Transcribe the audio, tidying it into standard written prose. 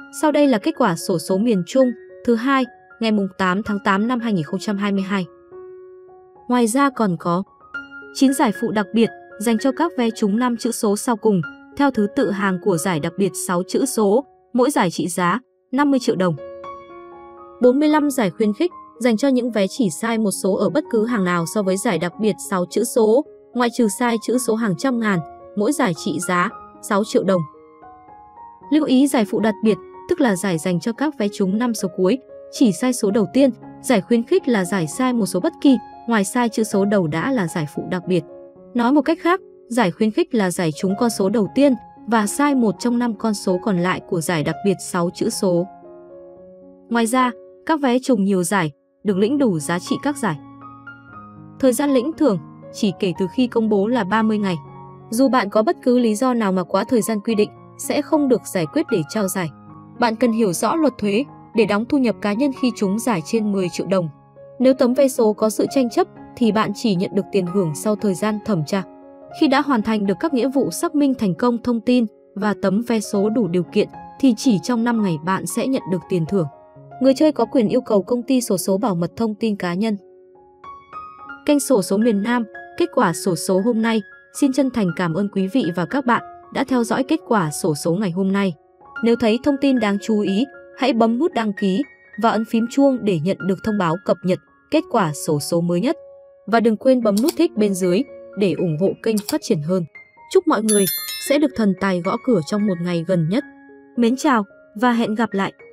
Sau đây là kết quả xổ số miền Trung thứ hai ngày 8 tháng 8 năm 2022. Ngoài ra còn có 9 giải phụ đặc biệt dành cho các vé trúng 5 chữ số sau cùng, theo thứ tự hàng của giải đặc biệt 6 chữ số, mỗi giải trị giá 50 triệu đồng. 45 giải khuyến khích dành cho những vé chỉ sai một số ở bất cứ hàng nào so với giải đặc biệt 6 chữ số, ngoại trừ sai chữ số hàng trăm ngàn, mỗi giải trị giá 6 triệu đồng. Lưu ý giải phụ đặc biệt, tức là giải dành cho các vé trúng 5 số cuối, chỉ sai số đầu tiên. Giải khuyến khích là giải sai một số bất kỳ, ngoài sai chữ số đầu đã là giải phụ đặc biệt. Nói một cách khác, giải khuyến khích là giải trúng con số đầu tiên và sai một trong 5 con số còn lại của giải đặc biệt 6 chữ số. Ngoài ra, các vé trùng nhiều giải được lĩnh đủ giá trị các giải. Thời gian lĩnh thưởng chỉ kể từ khi công bố là 30 ngày. Dù bạn có bất cứ lý do nào mà quá thời gian quy định, sẽ không được giải quyết để trao giải. Bạn cần hiểu rõ luật thuế để đóng thu nhập cá nhân khi trúng giải trên 10 triệu đồng. Nếu tấm vé số có sự tranh chấp thì bạn chỉ nhận được tiền hưởng sau thời gian thẩm tra. Khi đã hoàn thành được các nghĩa vụ xác minh thành công thông tin và tấm vé số đủ điều kiện thì chỉ trong 5 ngày bạn sẽ nhận được tiền thưởng. Người chơi có quyền yêu cầu công ty xổ số bảo mật thông tin cá nhân. Kênh xổ số miền Nam, kết quả xổ số hôm nay. Xin chân thành cảm ơn quý vị và các bạn đã theo dõi kết quả xổ số ngày hôm nay. Nếu thấy thông tin đáng chú ý, hãy bấm nút đăng ký và ấn phím chuông để nhận được thông báo cập nhật kết quả xổ số mới nhất. Và đừng quên bấm nút thích bên dưới để ủng hộ kênh phát triển hơn. Chúc mọi người sẽ được thần tài gõ cửa trong một ngày gần nhất. Mến chào và hẹn gặp lại!